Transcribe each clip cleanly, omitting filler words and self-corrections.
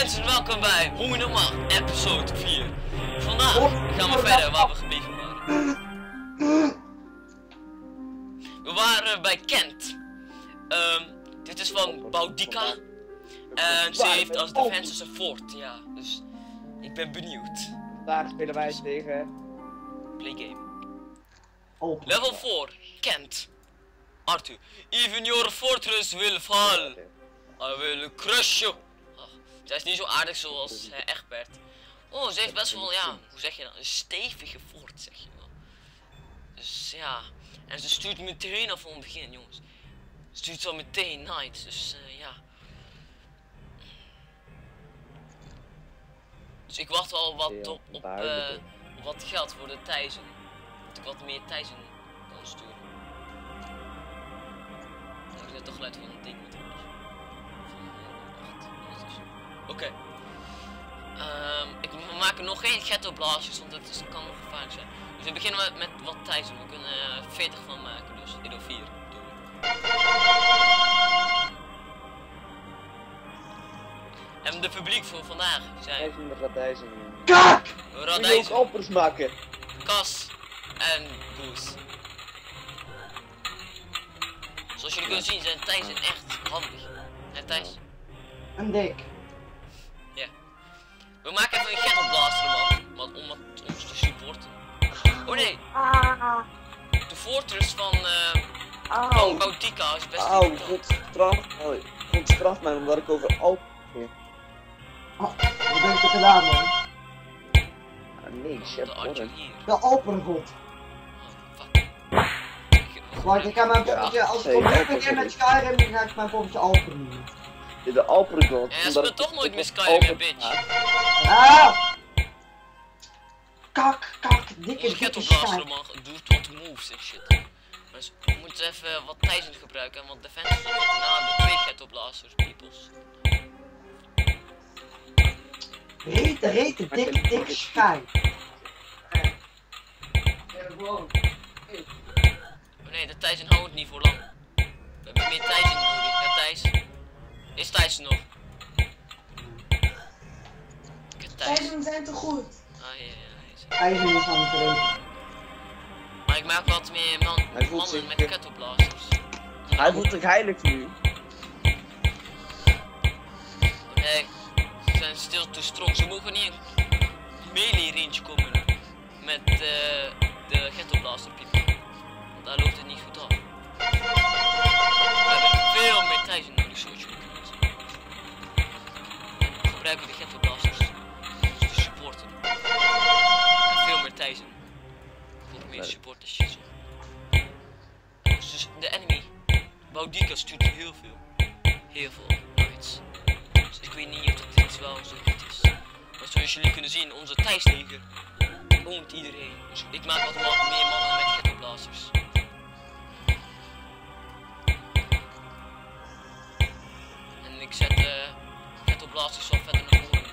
mensen, welkom bij Hoe Normaal, episode 4. Vandaag gaan we verder waar we gebleven waren. We waren bij Kent. Dit is van Boudica. En ze heeft als defense een fort, ja. Dus ik ben benieuwd. Daar spelen wij tegen. Play game. Oh, Level 4, Kent. Arthur. Even your fortress will fall. I will crush you. Zij is niet zo aardig zoals Egbert. Oh, ze heeft best wel, ja, hoe zeg je dat? Een stevige fort, zeg je wel. Dus ja. En ze stuurt meteen af van het begin, jongens. Ze stuurt zo meteen night, dus ja. Dus ik wacht wel wat op wat geld voor de Thijzen. Dat ik wat meer Thijzen kan sturen. Ik zet toch geluid van een ding wat er is. Oké. We maken nog geen ghetto blasters, want het kan nog gevaarlijk zijn. Dus we beginnen met wat Thijzen. We kunnen 40 van maken, dus dit door 4. En de publiek voor vandaag zijn Radijzen. Kak! Radijzen. Ook oppers maken. Kas en Goose. Zoals jullie kunnen zien zijn Thijs echt handig. En Thijs? En dik. Ja. We maken even een ghetto blaster, man. Om ons te supporten. Oh nee. De fortress van Boudica is best goed. God straf mij omdat ik over Alpen ging. Wat heb ik er gedaan, man? Nee, chef. De Alpengod. Wacht, ik kan mijn poppetje, als ik opnieuw begin met Skyrim, dan ga ik mijn poppetje Alpen noemen. De Alpengod. En hij speelt toch nooit meer Skyrim, bitch. Kak, dikke ghetto blaster, man, doet wat moves en shit. Dus we moeten even wat Thijzen gebruiken en wat defense. Nou, de 2 ghetto blasters, peoples. Rete, dikke sky. Oh nee, de Thijzen houdt het niet voor lang. We hebben meer Thijzen nodig. Ja, Thijs. Is Thijs er nog? Thijzen zijn te goed. Ah ja, Thijzen is aan het rekenen. maar ik maak wat meer mannen met ghetto blasters. Hij voelt zich heilig nu. Nee, ze zijn stil te strong. Ze mogen niet in melee range komen met de ghetto blaster people. Want daar loopt het niet goed af. We hebben veel meer Thijzen nodig, zoals jullie kunnen zien. We gebruiken de ghetto blasters om te supporten. En veel meer Thijzen. Voor meer supporters. Dus de enemy, Boudica, stuurt heel veel. Heel veel nights. Dus ik weet niet of dit wel zo goed is. Maar zoals jullie kunnen zien, onze Thijsleger oont iedereen. Dus ik maak wat meer mannen met ghetto blasters. En ik zet ghetto blasters zo verder naar voren.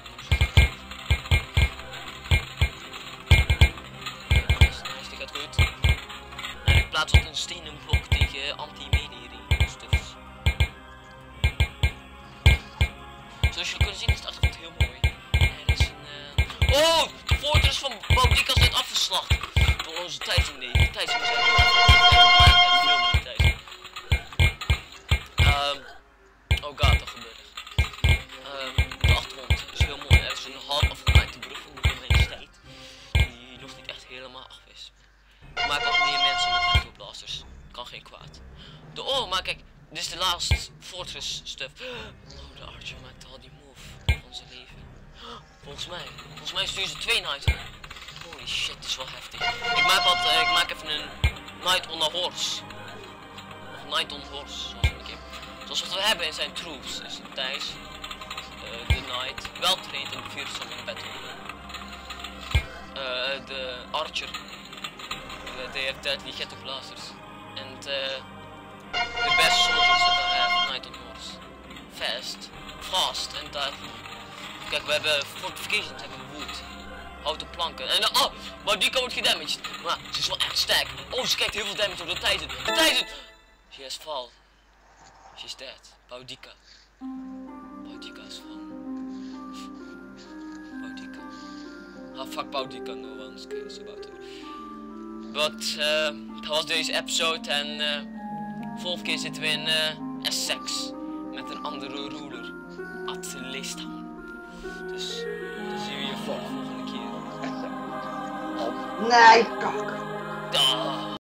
Nice, die gaat goed. En ik plaats wat een stenen blok tegen anti-melee stuffs. Zoals jullie kunnen zien is de achtergrond heel mooi. Er is een oh! De fortress van Boudica is net afgeslacht. Door onze Thijzen. Nee, Thijzen zijn heel oh god, dat gebeurt er. De achtergrond is heel mooi. Er is een half afgemaakte brug van de universiteit. Die nog niet echt helemaal af is. Ik maak wat meer mensen met ghetto blasters. Kan geen kwaad. Maar kijk, dit is de laatste fortress stuff. Oh, de Archer maakt al die move van zijn leven. Volgens mij sturen ze 2 nights. Holy shit, dat is wel heftig. Ik maak even een night on a horse. Of night on horse, zoals wat we hebben in zijn troops. Dus Thijs, de knight, wel trained in de fearsome battle. De Archer, they have deadly ghetto blasters. En de best soldiers that I have, night on horse. Fast en deadly. Kijk, we hebben fortifications, hebben we wood. Houten planken. En Boudica wordt gedamaged. Maar ze is wel echt sterk. Oh, ze krijgt heel veel damage op de Thijzen. De Thijzen! She has fall. She's dead. Boudica is fall. fuck about you can no one cares about it. But dat was deze episode en volgende keer zitten we in Essex met een andere ruler, Atleestaan. Dus dan zien we je volgende keer. Nee, kak. Dag.